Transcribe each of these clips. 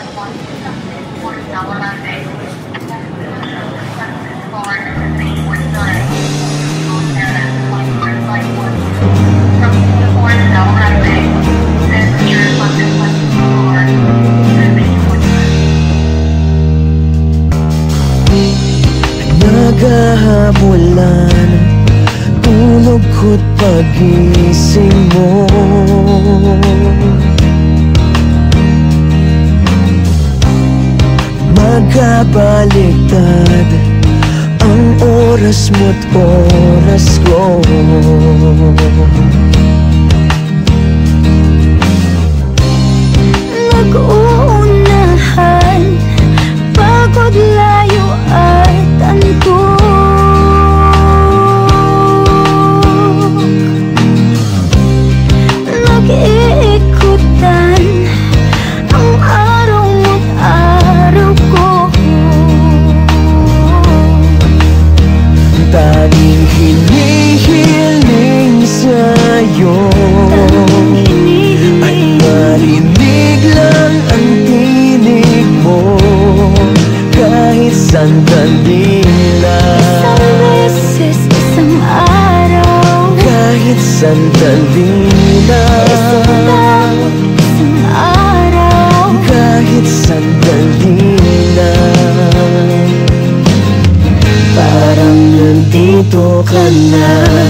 Naghahabulan tulog ko't pagising mo. Magkabaliktad ang oras mo't oras ko. Nag-uunahan, pagod, layo at antok. Nag-iikutan ang araw mo't araw ko. Tanging hinihiling sa'yo ay marinig lang ang tinig mo, kahit sandali lang. Isang beses, isang araw, kahit sandali lang. isang taon, isang araw, kahit sandali lang. Parang nandito ka na.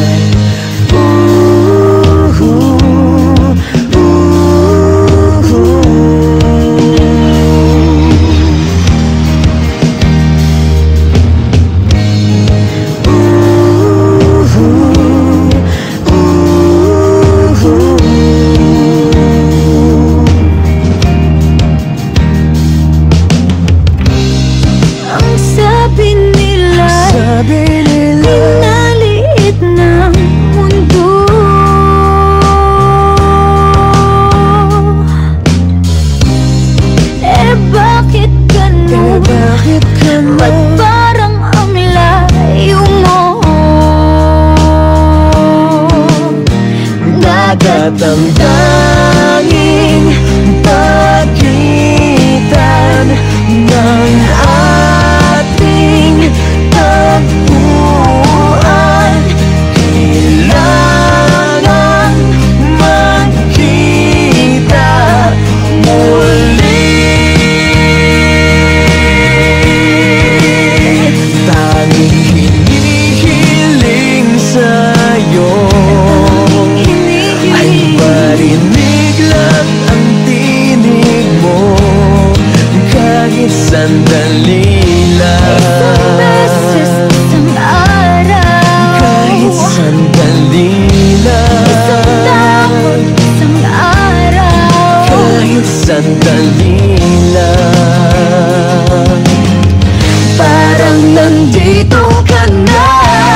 pinaliit ng mundo. Bakit ganun? Bakit ganun? Ba't parang ang layo mo? Dagat ang tanging pagitan ng ating tagpuan. Kailangan magkita muli. Tanging hinihiling sa'yo ay marinig lang ang tinig mo, kahit sandali lang. Isang beses, isang araw, kahit sandali lang. isang taon, isang araw, kahit sandali lang. parang nandito ka na.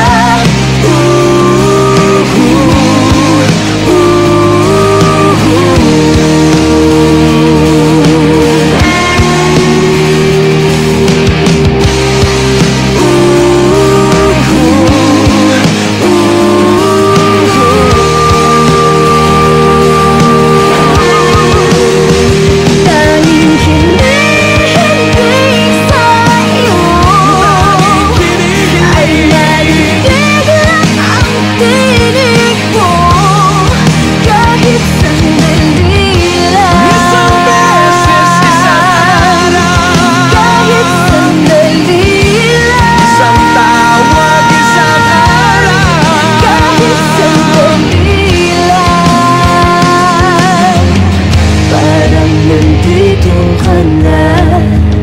Tanging hinihiling sa'yo ay marinig lang ang tinig mo, kahit sandali lang. Isang beses, isang araw, Kahit sandali lang. isang tawag, isang araw. Kahit sandali lang. Parang nandito ka na.